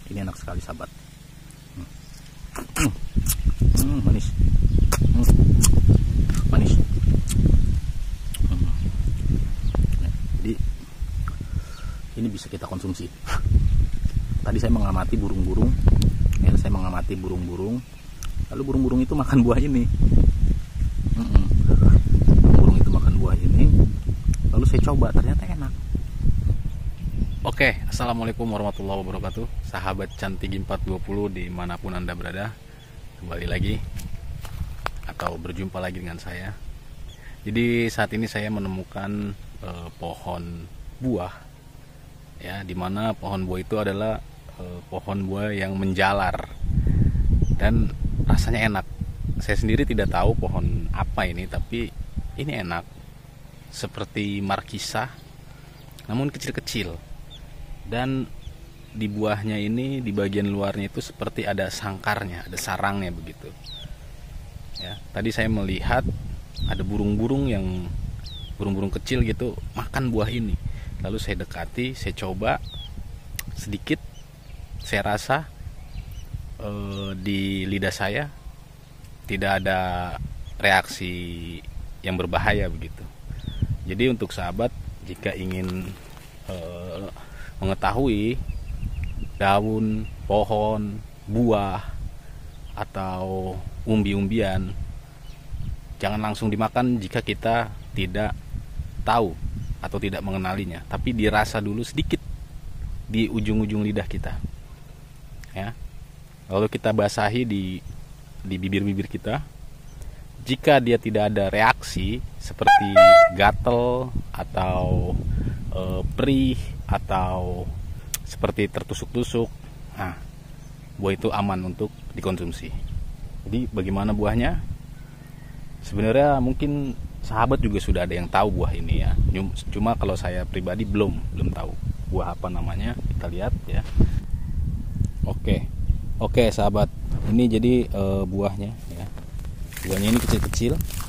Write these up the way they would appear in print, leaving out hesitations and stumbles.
Ini enak sekali sahabat. Manis. Manis. Jadi ini bisa kita konsumsi. Tadi saya mengamati burung-burung, ya, lalu burung-burung itu makan buah ini. Burung itu makan buah ini, lalu saya coba, ternyata enak. Oke, assalamualaikum warahmatullahi wabarakatuh, sahabat Cantigi 420 dimanapun Anda berada, kembali lagi atau berjumpa lagi dengan saya. Jadi saat ini saya menemukan pohon buah, ya, dimana pohon buah itu adalah pohon buah yang menjalar dan rasanya enak. Saya sendiri tidak tahu pohon apa ini, tapi ini enak, seperti markisa namun kecil-kecil. Dan di buahnya ini, di bagian luarnya itu seperti ada sangkarnya, ada sarangnya begitu. Ya, tadi saya melihat ada burung-burung kecil gitu makan buah ini. Lalu saya dekati, saya coba sedikit, saya rasa di lidah saya tidak ada reaksi yang berbahaya begitu. Jadi untuk sahabat, jika ingin mengetahui daun, pohon, buah, atau umbi-umbian, jangan langsung dimakan jika kita tidak tahu atau tidak mengenalinya, tapi dirasa dulu sedikit di ujung-ujung lidah kita, ya. Lalu kita basahi di bibir-bibir kita. Jika dia tidak ada reaksi seperti gatel atau perih atau seperti tertusuk-tusuk, nah, buah itu aman untuk dikonsumsi. Jadi bagaimana buahnya? Sebenarnya mungkin sahabat juga sudah ada yang tahu buah ini, ya. Cuma kalau saya pribadi belum tahu buah apa namanya. Kita lihat, ya. Oke sahabat, ini jadi buahnya, ya. Buahnya ini kecil-kecil,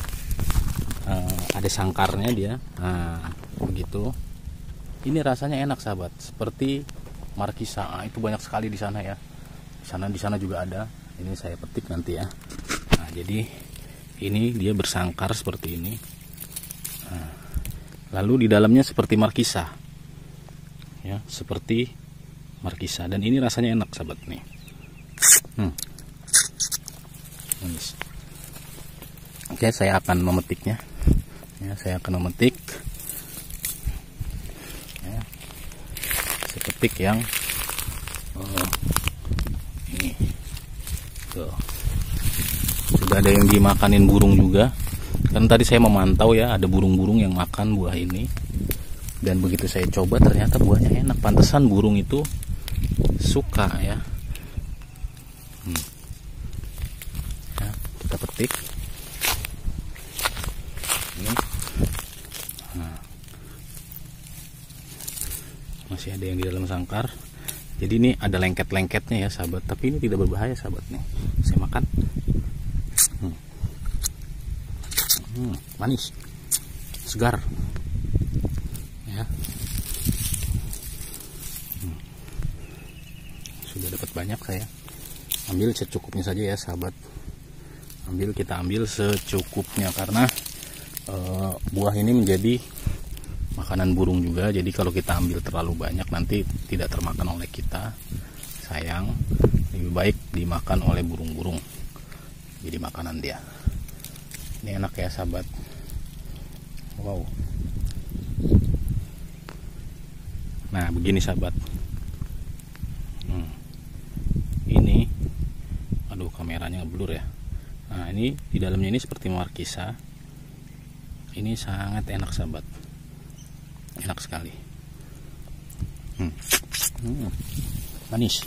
ada sangkarnya dia, nah, begitu. Ini rasanya enak sahabat, seperti markisa. Itu banyak sekali di sana, ya. Di sana juga ada. Ini saya petik nanti, ya. Nah, jadi ini dia bersangkar seperti ini. Nah, lalu di dalamnya seperti markisa, ya, seperti markisa. Dan ini rasanya enak sahabat nih. Manis. Oke, saya akan memetiknya. Ya, saya akan memetik. Ya, saya petik yang ini. Tuh. Sudah ada yang dimakanin burung juga. Kan tadi saya memantau, ya, ada burung-burung yang makan buah ini. Dan begitu saya coba, ternyata buahnya enak. Pantesan burung itu suka, ya. Ya, kita petik. Ini. Nah, masih ada yang di dalam sangkar. Jadi ini ada lengket-lengketnya, ya sahabat. Tapi ini tidak berbahaya sahabat nih. Saya makan. Manis, segar, ya. Sudah dapat banyak saya. Ambil secukupnya saja, ya sahabat. Kita ambil secukupnya, karena buah ini menjadi makanan burung juga. Jadi kalau kita ambil terlalu banyak, nanti tidak termakan oleh kita, sayang. Lebih baik dimakan oleh burung-burung, jadi makanan dia. Ini enak, ya sahabat. Wow. Nah, begini sahabat. Ini, aduh, kameranya ngeblur, ya. Nah, ini di dalamnya ini seperti markisa. Ini sangat enak sahabat. Enak sekali. Manis.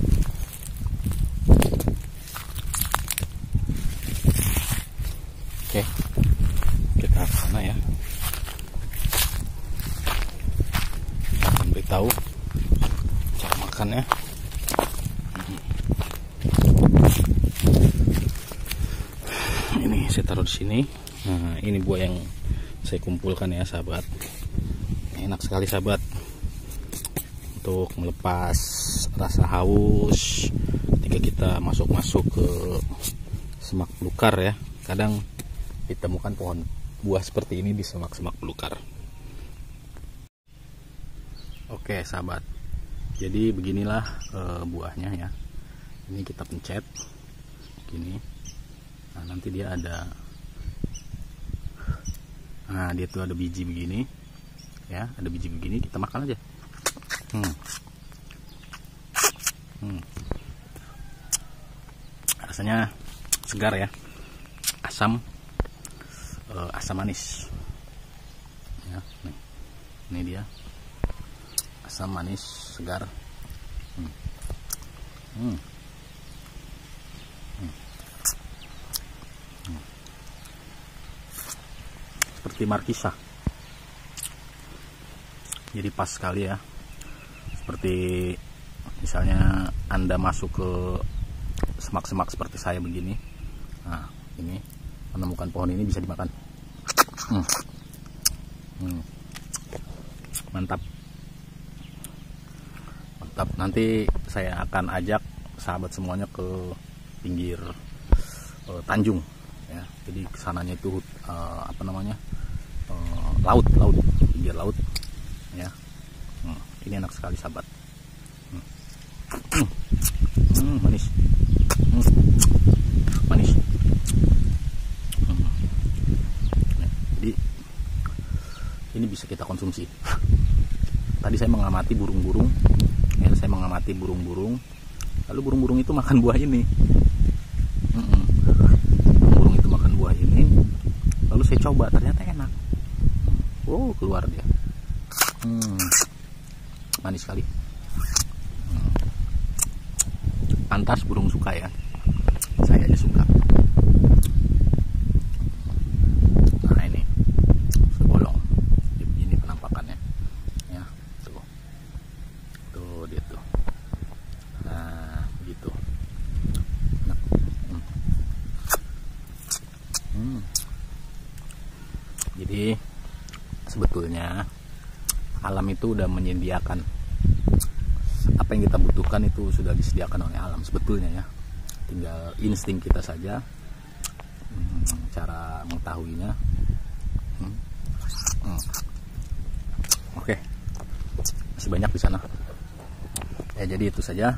Oke, kita ke sana, ya. Kita akan beritahu cara makannya. Ini saya taruh di sini. Nah, ini buah yang saya kumpulkan, ya sahabat. Enak sekali sahabat. untuk melepas rasa haus ketika kita masuk ke semak belukar ya. Kadang ditemukan pohon buah seperti ini di semak-semak belukar. Oke sahabat, jadi beginilah buahnya ya. Ini kita pencet gini. Nah, nanti dia ada, nah dia tuh ada biji begini ya, ada biji begini, kita makan aja. Rasanya segar ya, asam, asam manis ya. Nih, ini dia asam manis segar. Seperti markisa, jadi pas sekali ya. Seperti misalnya Anda masuk ke semak-semak seperti saya begini, nah ini menemukan pohon ini bisa dimakan. Mantap, mantap. Nanti saya akan ajak sahabat semuanya ke pinggir Tanjung ya. Jadi kesananya itu laut, pinggir laut ya. Ini enak sekali sahabat. Manis, manis. Jadi ini bisa kita konsumsi. Tadi saya mengamati burung-burung ya, lalu burung-burung itu makan buah ini. Burung itu makan buah ini, lalu saya coba, ternyata enak. Oh, keluar dia. Manis sekali. Pantas burung suka ya, saya aja suka. Nah ini sebolong, jadi begini penampakannya ya. Tuh dia tuh. Nah begitu. Nah. Jadi sebetulnya alam itu udah menyediakan apa yang kita butuhkan, itu sudah disediakan oleh alam sebetulnya ya. Tinggal insting kita saja cara mengetahuinya. Oke, masih banyak di sana ya. Jadi itu saja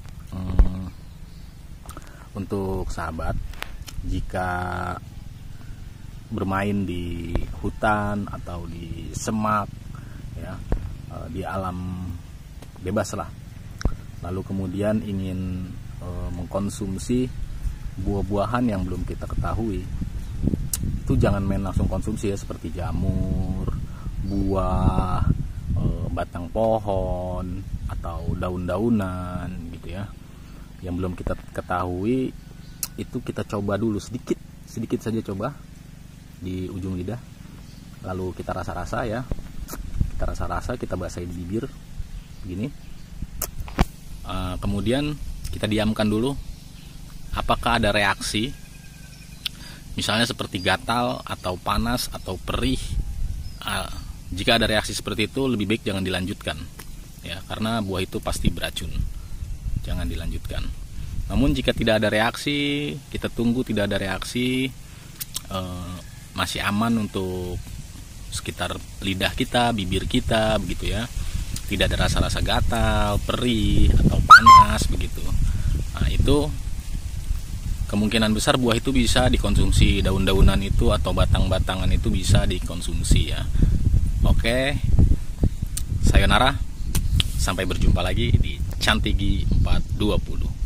untuk sahabat, jika bermain di hutan atau di semak ya, di alam bebas lah, lalu kemudian ingin mengkonsumsi buah-buahan yang belum kita ketahui, itu jangan main langsung konsumsi ya, seperti jamur, buah, batang pohon atau daun-daunan gitu ya, yang belum kita ketahui. Itu kita coba dulu sedikit saja, coba di ujung lidah, lalu kita rasa-rasa ya, kita basahi di bibir begini. Kemudian kita diamkan dulu, apakah ada reaksi, misalnya seperti gatal atau panas atau perih. Jika ada reaksi seperti itu, lebih baik jangan dilanjutkan ya, karena buah itu pasti beracun, jangan dilanjutkan. Namun jika tidak ada reaksi, kita tunggu tidak ada reaksi, masih aman untuk sekitar lidah kita, bibir kita begitu ya, tidak ada rasa-rasa gatal, perih atau panas begitu. Nah itu kemungkinan besar buah itu bisa dikonsumsi, daun-daunan itu atau batang-batangan itu bisa dikonsumsi ya. Oke, sayonara, sampai berjumpa lagi di Cantigi 420.